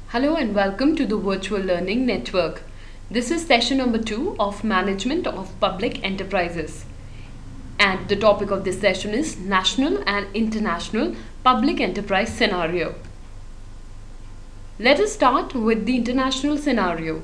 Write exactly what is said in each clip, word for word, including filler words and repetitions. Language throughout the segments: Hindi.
Hello and welcome to the Virtual Learning Network. This is session number two of Management of Public Enterprises. And the topic of this session is National and International Public Enterprise Scenario. Let us start with the international scenario.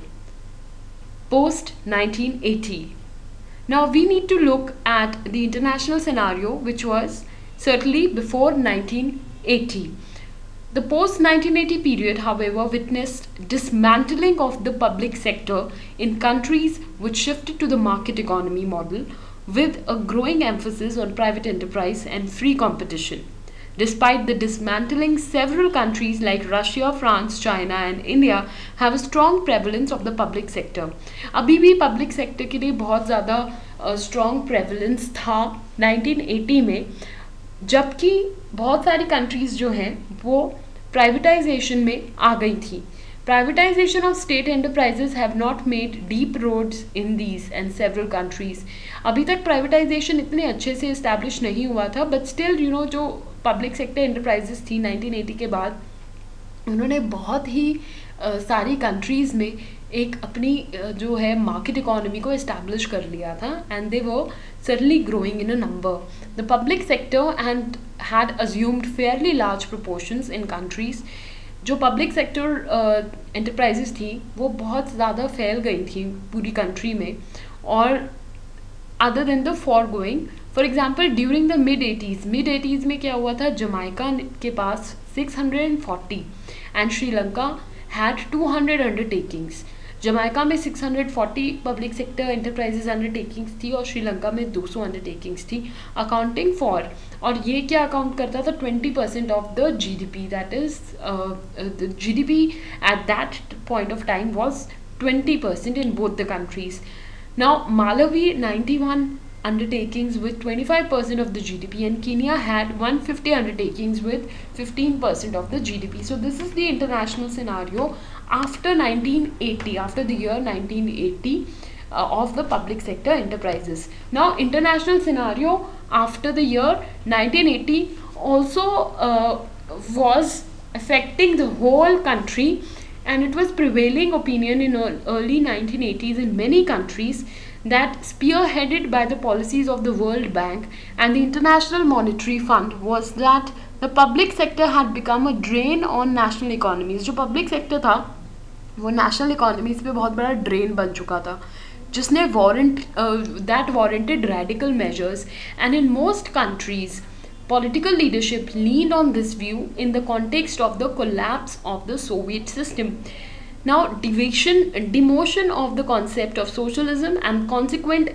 Post nineteen eighty. Now we need to look at the international scenario which was certainly before nineteen eighty. The post nineteen eighty period, however, witnessed dismantling of the public sector in countries which shifted to the market economy model with a growing emphasis on private enterprise and free competition. Despite the dismantling, several countries like Russia, France, China and India have a strong prevalence of the public sector. अभी भी public sector के लिए बहुत ज़्यादा strong prevalence था nineteen eighty में, जबकि बहुत सारी कंट्रीज जो हैं वो प्राइवेटाइजेशन में आ गई थी. Privatisation of state enterprises have not made deep roads in these and several countries. अभी तक प्राइवेटाइजेशन इतने अच्छे से इस्टेब्लिश नहीं हुआ था, बट स्टिल यू नो जो पब्लिक सेक्टर एंटरप्राइजेस थी नाइनटीन एटी के बाद, उन्होंने बहुत ही uh, सारी कंट्रीज़ में एक अपनी uh, जो है मार्केट इकोनॉमी को इस्टेब्लिश कर लिया था, and they were certainly growing in a number. The public sector and had assumed fairly large proportions in countries. जो पब्लिक सेक्टर एंटरप्राइजेस थी वो बहुत ज़्यादा फैल गई थी पूरी कंट्री में. और other than the foregoing, for example during the mid eighties mid eighties में क्या हुआ था, जमाइका के पास six hundred forty and Sri Lanka had two hundred undertakings. Jamaica में six hundred forty public sector enterprises undertakings थी और श्रीलंका में टू हंड्रेड अंडरटेकिंग्स थी, अकाउंटिंग फॉर, और ये क्या अकाउंट करता था, twenty percent of the GDP. That is the GDP at that point of time was twenty percent in both the countries. Now Malawi ninety one undertakings with twenty-five percent of the G D P, and Kenya had one hundred fifty undertakings with fifteen percent of the G D P. So this is the international scenario after nineteen eighty, after the year nineteen eighty uh, of the public sector enterprises. Now international scenario after the year nineteen eighty also uh, was affecting the whole country, and it was prevailing opinion in early nineteen eighties in many countries that, spearheaded by the policies of the World Bank and the International Monetary Fund, was that the public sector had become a drain on national economies. जो public sector था वो national economies पे बहुत बड़ा drain बन चुका था, जिसने warrant uh, that warranted radical measures, and in most countries political leadership leaned on this view in the context of the collapse of the Soviet system. Now, deviation, demotion of the concept of socialism and consequent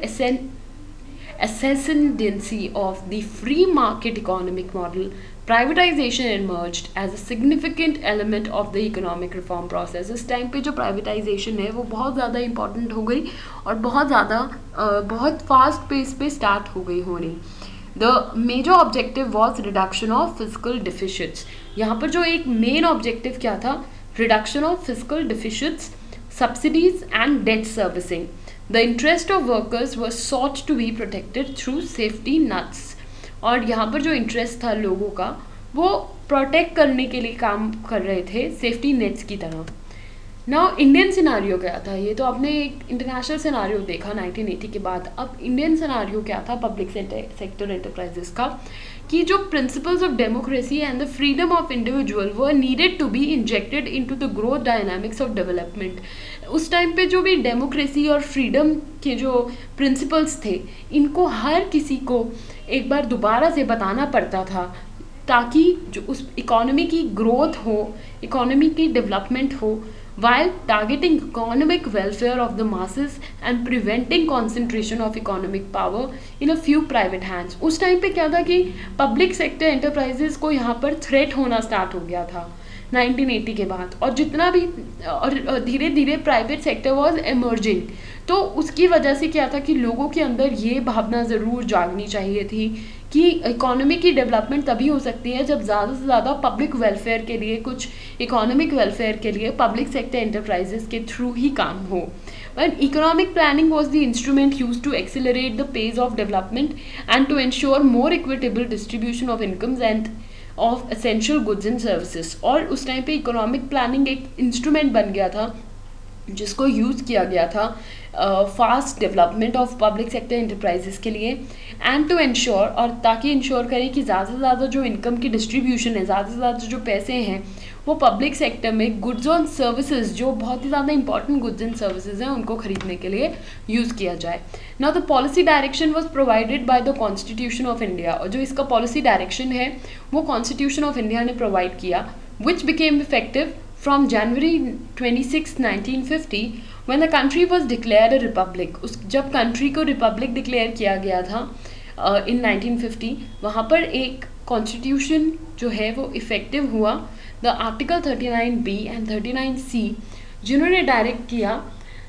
ascendancy of the free market economic model, privatization emerged as a significant element of the economic reform process. इस टाइम पे जो privatization है वो बहुत ज़्यादा important हो गई और बहुत ज़्यादा बहुत fast pace पे start हो गई होनी. The major objective was reduction of fiscal deficits. यहाँ पर जो एक main objective क्या था, reduction of fiscal deficits, subsidies and debt servicing. The interest of workers was sought to be protected through safety nets. और यहाँ पर जो interest था लोगों का वो protect करने के लिए काम कर रहे थे safety nets की तरह. Now इंडियन सिनारियो क्या था, ये तो आपने एक इंटरनेशनल सिनारियो देखा नाइनटीन एटी के बाद. अब इंडियन सिनारियो क्या था पब्लिक सेक्टर एंटरप्राइजेस का, कि जो principles of democracy and the freedom of individual were needed to be injected into the growth dynamics of development. उस टाइम पे जो भी डेमोक्रेसी और फ्रीडम के जो प्रिंसिपल्स थे, इनको हर किसी को एक बार दोबारा से बताना पड़ता था, ताकि जो उस इकोनॉमी की ग्रोथ हो, इकोनॉमी की डेवलपमेंट हो, while targeting economic welfare of the masses and preventing concentration of economic power in a few private hands. उस टाइम पे क्या था कि public sector enterprises को यहाँ पर threat होना start हो गया था नाइनटीन एटी के बाद, और जितना भी और धीरे धीरे प्राइवेट सेक्टर वाज एमर्जिंग. तो उसकी वजह से क्या था कि लोगों के अंदर ये भावना ज़रूर जागनी चाहिए थी कि इकोनॉमी की डेवलपमेंट तभी हो सकती है जब ज़्यादा से ज़्यादा पब्लिक वेलफेयर के लिए, कुछ इकोनॉमिक वेलफेयर के लिए पब्लिक सेक्टर एंटरप्राइजेस के थ्रू ही काम हो. But economic planning was the instrument use to accelerate the pace of development and to ensure more equitable distribution of incomes and of essential goods and services. और उस टाइम पे इकोनॉमिक प्लानिंग एक इंस्ट्रूमेंट बन गया था जिसको यूज़ किया गया था fast development of public sector enterprises के लिए, एंड टू इंश्योर, और ताकि इंश्योर करें कि ज़्यादा से ज़्यादा जो इनकम की डिस्ट्रीब्यूशन है, ज़्यादा से ज़्यादा जो पैसे हैं वो पब्लिक सेक्टर में गुड्स और सर्विसेज, जो बहुत ही ज़्यादा इंपॉर्टेंट गुड्स एंड सर्विसेज हैं, उनको खरीदने के लिए यूज़ किया जाए। Now the policy direction was provided by the constitution of India, और जो इसका पॉलिसी डायरेक्शन है वो कॉन्स्टिट्यूशन ऑफ इंडिया ने प्रोवाइड किया, which became effective from January twenty-sixth, nineteen fifty, when the country was declared a republic। उस जब कंट्री को रिपब्लिक डिक्लेयर किया गया था इन uh, नाइनटीन फिफ्टी, वहाँ पर एक कॉन्स्टिट्यूशन जो है वो इफेक्टिव हुआ। The article thirty nine B and thirty nine C जिन्होंने डायरेक्ट किया,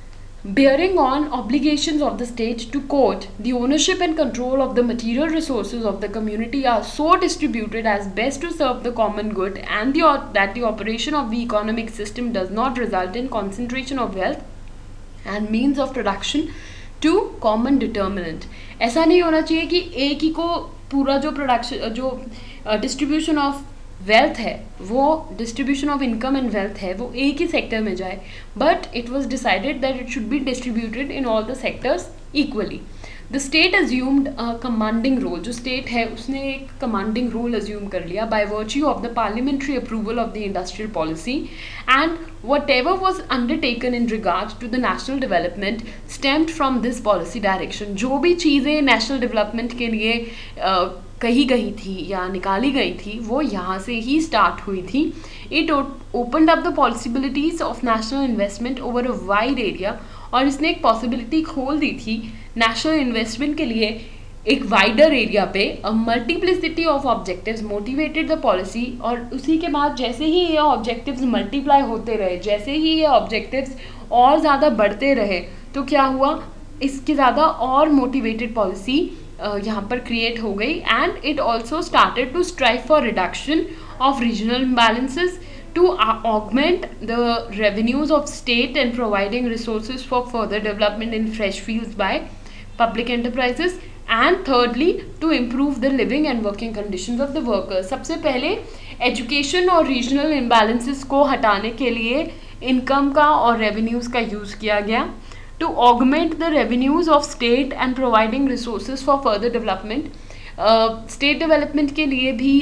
bearing on obligations of the state to quote, the ownership and control of the material resources of the community are so distributed as best to serve the common good, and the, that the operation of the economic system does not result in concentration of wealth and means of production to common determinant। ऐसा नहीं होना चाहिए कि एक ही को पूरा जो प्रोडक्शन, जो डिस्ट्रीब्यूशन ऑफ वेल्थ है, वो distribution of income and wealth है, वो एक ही सेक्टर में जाए, but it was decided that it should be distributed in all the sectors equally. The state assumed a commanding role, जो स्टेट है उसने एक कमांडिंग रोल अज्यूम कर लिया by virtue of the parliamentary approval of the industrial policy, and whatever was undertaken in regards to the national development stemmed from this policy direction. जो भी चीज़ें नेशनल डेवलपमेंट के लिए uh, कही गई थी या निकाली गई थी वो यहाँ से ही स्टार्ट हुई थी। It opened up the possibilities of national investment over a wide area, और इसने एक पॉसिबिलिटी खोल दी थी नेशनल इन्वेस्टमेंट के लिए एक वाइडर एरिया पे। A multiplicity of objectives motivated the policy, और उसी के बाद जैसे ही ये ऑब्जेक्टिव्स मल्टीप्लाई होते रहे, जैसे ही ये ऑब्जेक्टिव्स और ज़्यादा बढ़ते रहे, तो क्या हुआ, इसकी ज़्यादा और मोटिवेटेड पॉलिसी Uh, यहाँ पर क्रिएट हो गई। And it also started to strive for reduction of regional imbalances, to augment the revenues of state and providing resources for further development in fresh fields by public enterprises, and thirdly to improve the living and working conditions of the workers. सबसे पहले एजुकेशन और रीजनल इम्बैलेंसेज को हटाने के लिए इनकम का और रेवेन्यूज़ का यूज़ किया गया, to augment the revenues of state and providing resources for further development। uh, state development के लिए भी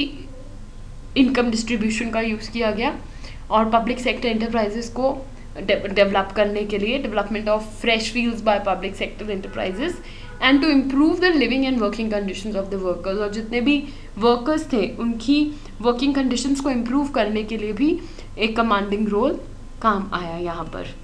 income distribution का यूज़ किया गया, और public sector enterprises को डेवलप करने के लिए development of fresh fields by public sector enterprises, and to improve the living and working conditions of the workers। और जितने भी workers थे उनकी working conditions को improve करने के लिए भी एक commanding role काम आया यहाँ पर।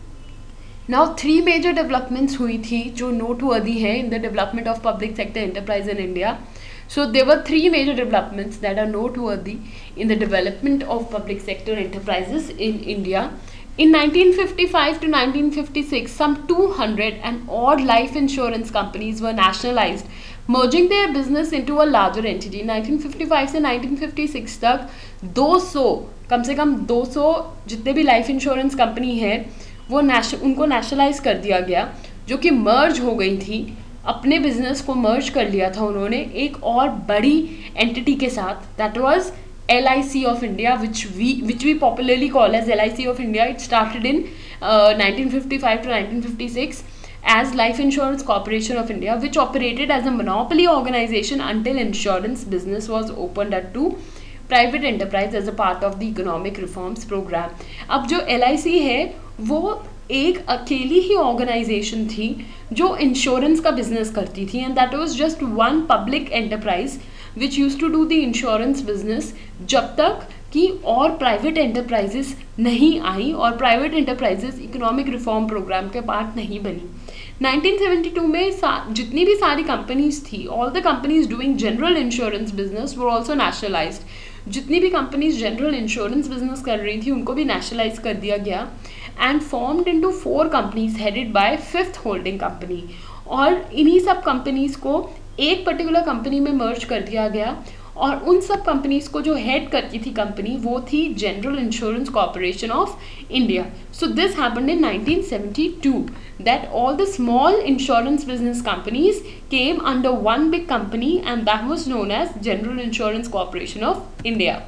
नाउ थ्री मेजर डेवलपमेंट्स हुई थी जो नोटवर्दी है in the development of public sector enterprise in India. So there were three major developments that are noteworthy in the development of public sector enterprises in India. In nineteen fifty-five to nineteen fifty-six, some two hundred and odd life insurance companies were nationalized, merging their business into a larger entity. nineteen fifty-five से nineteen fifty-six तक दो सौ, कम से कम दो सौ जितने भी लाइफ इंश्योरेंस कंपनी है वो नेशनल उनको नेशनलाइज कर दिया गया, जो कि मर्ज हो गई थी, अपने बिजनेस को मर्ज कर लिया था उन्होंने एक और बड़ी एंटिटी के साथ, that was L I C of India, which we which we popularly call as L I C of India. It started in uh, nineteen fifty-five to nineteen fifty-six as Life Insurance Corporation of India, which operated as a monopoly organization until insurance business was opened up to private enterprise as a part of the economic reforms program. अब जो L I C है वो एक अकेली ही ऑर्गेनाइजेशन थी जो इंश्योरेंस का बिजनेस करती थी, and that was just one public enterprise which used to do the insurance business, जब तक कि और प्राइवेट एंटरप्राइजेस नहीं आई और private enterprises economic reform programme के पार्ट नहीं बनी। नाइनटीन सेवेंटी टू में जितनी भी सारी कंपनीज थी, all the companies doing general insurance business were also nationalised. जितनी भी कंपनीज जनरल इंश्योरेंस बिजनेस कर रही थी उनको भी नेशनलाइज कर दिया गया and formed into four companies headed by fifth holding company, और इन्हीं सब कंपनीज को एक पर्टिकुलर कंपनी में मर्ज कर दिया गया, और उन सब कंपनीज को जो हेड करती थी कंपनी वो थी General Insurance Corporation of India. So this happened in nineteen seventy two that all the small insurance business companies came under one big company and that was known as General Insurance Corporation of India.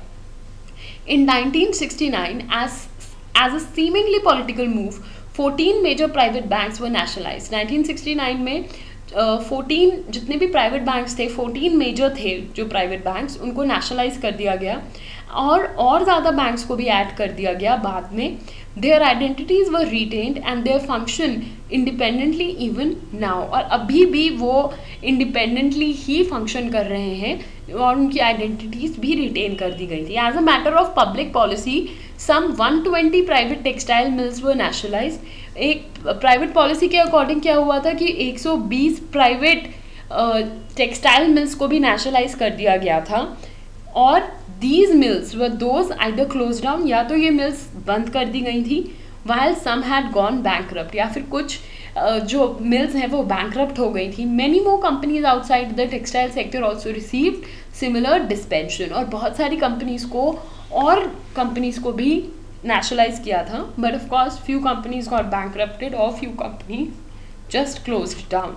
In nineteen sixty-nine, as as a seemingly political move, fourteen major private banks were nationalized. nineteen sixty-nine में फोर्टीन uh, जितने भी प्राइवेट बैंक्स थे, फोर्टीन मेजर थे जो प्राइवेट बैंक्स, उनको नेशनलाइज कर दिया गया और और ज़्यादा बैंक्स को भी ऐड कर दिया गया बाद में. Their identities were retained and their function independently even now. और अभी भी वो इंडिपेंडेंटली ही फंक्शन कर रहे हैं और उनकी आइडेंटिटीज़ भी रिटेन कर दी गई थी. As a matter of public policy, some one twenty private textile mills were nationalise. एक प्राइवेट पॉलिसी के अकॉर्डिंग क्या हुआ था कि एक सौ बीस प्राइवेट टेक्सटाइल मिल्स को भी नेशनलाइज कर दिया गया था. और these mills were those either close down, या तो ये मिल्स बंद कर दी गई थी, while some had gone bankrupt, या फिर कुछ uh, जो मिल्स हैं वो बैंकरप्ट हो गई थी. Many more companies outside the textile sector also received similar dispensation. और बहुत सारी कंपनीज को और कंपनीज को भी nationalized किया था, but of course few companies got bankrupted or few companies just closed down.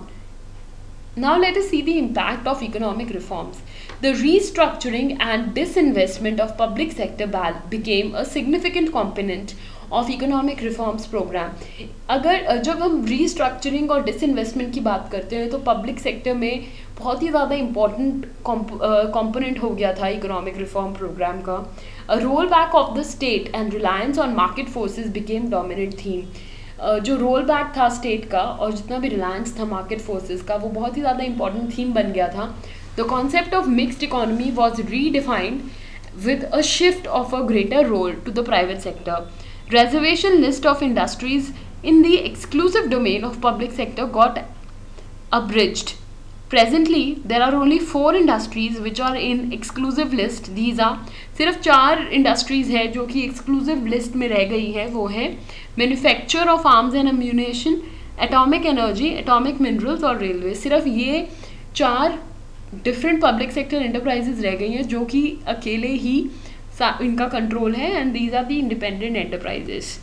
Now let us see the impact of economic reforms. The restructuring and disinvestment of public sector became a significant component of economic reforms program. अगर जब हम restructuring और disinvestment की बात करते हैं तो public sector में बहुत ही ज़्यादा important component हो गया था economic reform program का. A rollback of the state and reliance on market forces became dominant theme. uh, जो रोल बैक था स्टेट का और जितना भी रिलायंस था मार्केट फोर्सेस का, वो बहुत ही ज़्यादा इंपॉर्टेंट थीम बन गया था. The concept of mixed economy was redefined with a shift of a greater role to the private sector. Reservation list of industries in the exclusive domain of public sector got abridged. Presently, there are only four industries which are in exclusive list. These are सिर्फ चार industries है जो कि exclusive list में रह गई है. वो है manufacture of arms and ammunition, atomic energy, atomic minerals और railway. सिर्फ ये चार डिफरेंट पब्लिक सेक्टर एंटरप्राइजेज रह गई हैं जो कि अकेले ही इनका कंट्रोल है, and these are the independent enterprises.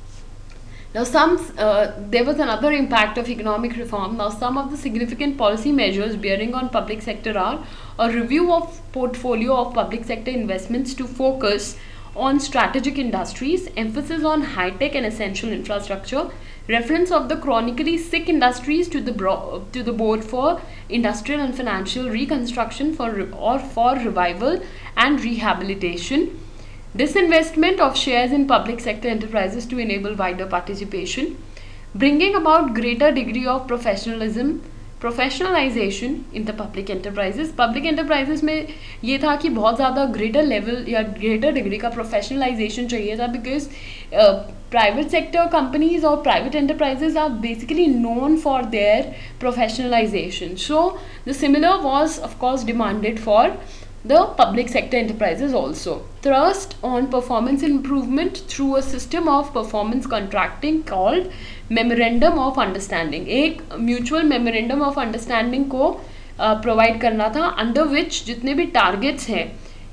Now some uh, there was another impact of economic reform. Now some of the significant policy measures bearing on public sector are a review of portfolio of public sector investments to focus on strategic industries, emphasis on high-tech and essential infrastructure, reference of the chronically sick industries to the bro- to the board for industrial and financial reconstruction for re- or for revival and rehabilitation, disinvestment of shares in public sector enterprises to enable wider participation, bringing about greater degree of professionalism professionalisation in the public enterprises. Public enterprises में ये था कि बहुत ज़्यादा ग्रेटर लेवल या ग्रेटर डिग्री का प्रोफेशनलाइजेशन चाहिए था, बिकॉज प्राइवेट सेक्टर कंपनीज और private enterprises are basically known for their professionalisation. So the similar was of course demanded for the public sector enterprises also. Thrust on performance improvement through a system of performance contracting called memorandum of understanding. एक mutual memorandum of understanding को प्रोवाइड uh, करना था, अंडर विच जितने भी टारगेट्स हैं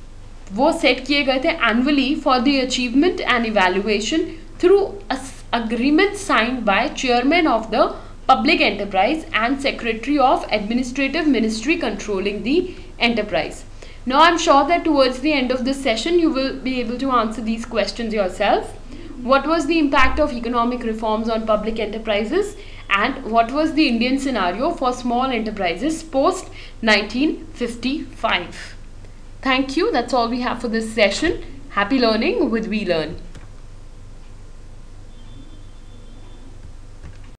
वो सेट किए गए थे annually for the achievement and evaluation through agreement signed by chairman of the public enterprise and secretary of administrative ministry controlling the enterprise. Now I'm sure that towards the end of this session you will be able to answer these questions yourself. What was the impact of economic reforms on public enterprises, and what was the Indian scenario for small enterprises post nineteen fifty-five? Thank you. That's all we have for this session. Happy learning with We Learn.